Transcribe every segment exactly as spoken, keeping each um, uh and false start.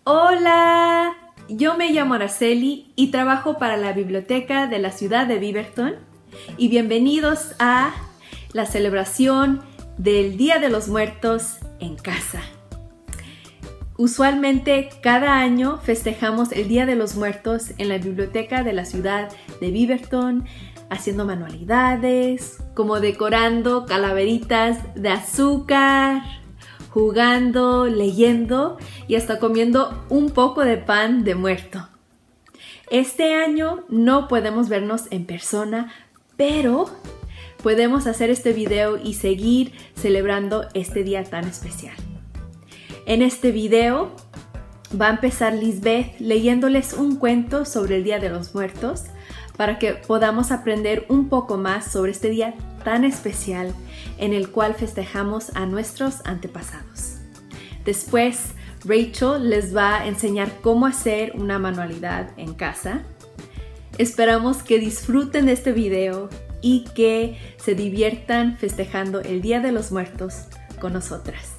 Hola, yo me llamo Araceli y trabajo para la biblioteca de la ciudad de Beaverton y bienvenidos a la celebración del Día de los Muertos en casa. Usualmente cada año festejamos el Día de los Muertos en la biblioteca de la ciudad de Beaverton, haciendo manualidades, como decorando calaveritas de azúcar, jugando, leyendo y hasta comiendo un poco de pan de muerto. Este año no podemos vernos en persona, pero podemos hacer este video y seguir celebrando este día tan especial. En este video va a empezar Lisbeth leyéndoles un cuento sobre el Día de los Muertos para que podamos aprender un poco más sobre este día tan especial en el cual festejamos a nuestros antepasados. Después, Rachel les va a enseñar cómo hacer una manualidad en casa. Esperamos que disfruten de este video y que se diviertan festejando el Día de los Muertos con nosotras.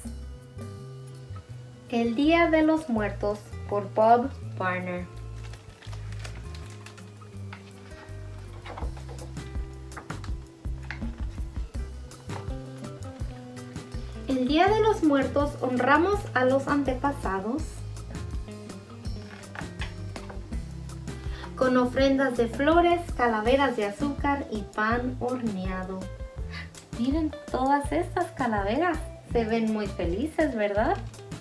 El Día de los Muertos por Bob Varner. El Día de los Muertos honramos a los antepasados con ofrendas de flores, calaveras de azúcar y pan horneado. Miren todas estas calaveras, se ven muy felices, ¿verdad?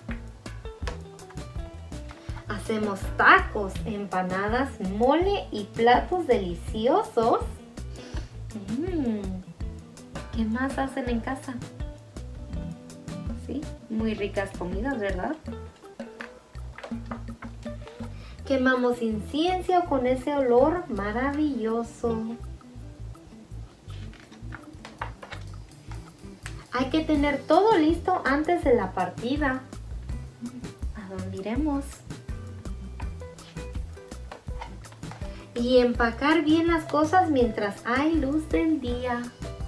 Hacemos tacos, empanadas, mole y platos deliciosos. Mm, ¿Qué más hacen en casa? Sí, muy ricas comidas, ¿verdad? Quemamos incienso con ese olor maravilloso. Hay que tener todo listo antes de la partida. ¿A dónde iremos? Y empacar bien las cosas mientras hay luz del día.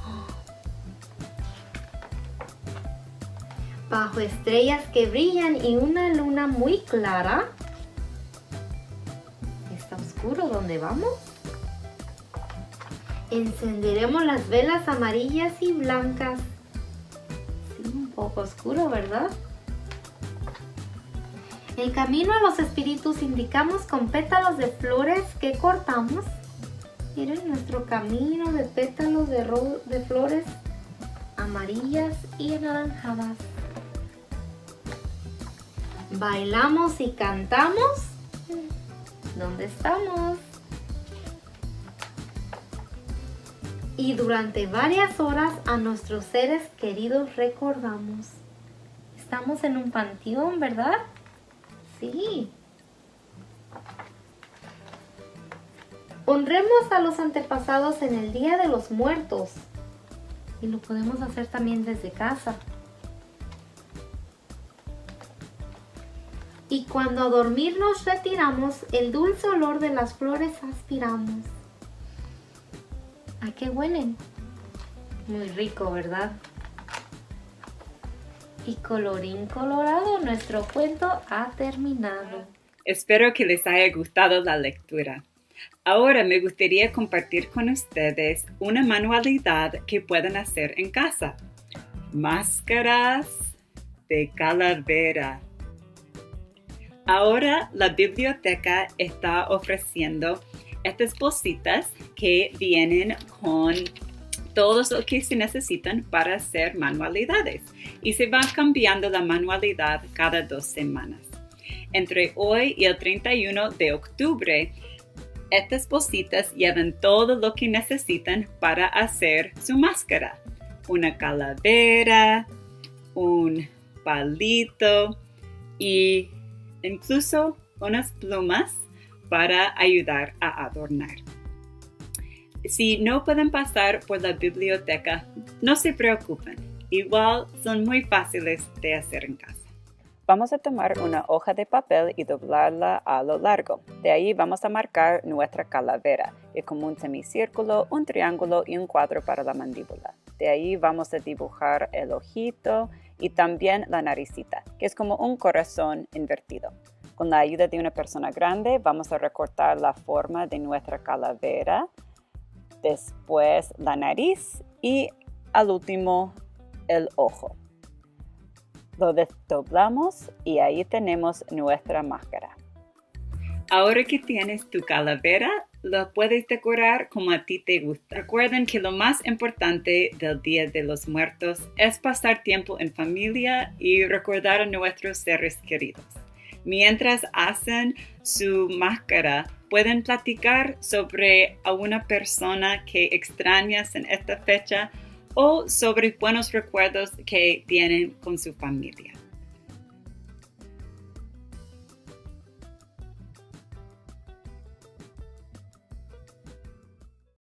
Bajo estrellas que brillan y una luna muy clara. ¿Está oscuro donde vamos? Encenderemos las velas amarillas y blancas. Sí, un poco oscuro, ¿verdad? El camino a los espíritus indicamos con pétalos de flores que cortamos. Miren nuestro camino de pétalos de, de flores amarillas y anaranjadas. Bailamos y cantamos. ¿Dónde estamos? Y durante varias horas a nuestros seres queridos recordamos. Estamos en un panteón, ¿verdad? Sí. Honremos a los antepasados en el Día de los Muertos. Y lo podemos hacer también desde casa. Y cuando a dormir nos retiramos, el dulce olor de las flores aspiramos. ¿A qué huelen? Muy rico, ¿verdad? Y colorín colorado, nuestro cuento ha terminado. Espero que les haya gustado la lectura. Ahora me gustaría compartir con ustedes una manualidad que pueden hacer en casa. Máscaras de calavera. Ahora la biblioteca está ofreciendo estas bolsitas que vienen con todos lo que se necesitan para hacer manualidades y se va cambiando la manualidad cada dos semanas. Entre hoy y el treinta y uno de octubre, estas bolsitas llevan todo lo que necesitan para hacer su máscara. Una calavera, un palito y incluso unas plumas para ayudar a adornar. Si no pueden pasar por la biblioteca, no se preocupen. Igual son muy fáciles de hacer en casa. Vamos a tomar una hoja de papel y doblarla a lo largo. De ahí vamos a marcar nuestra calavera, es como un semicírculo, un triángulo y un cuadro para la mandíbula. De ahí vamos a dibujar el ojito y también la naricita, que es como un corazón invertido. Con la ayuda de una persona grande, vamos a recortar la forma de nuestra calavera, después la nariz y al último el ojo. Lo desdoblamos y ahí tenemos nuestra máscara. Ahora que tienes tu calavera, lo puedes decorar como a ti te gusta. Recuerden que lo más importante del Día de los Muertos es pasar tiempo en familia y recordar a nuestros seres queridos. Mientras hacen su máscara, pueden platicar sobre a una persona que extrañas en esta fecha o sobre buenos recuerdos que tienen con su familia.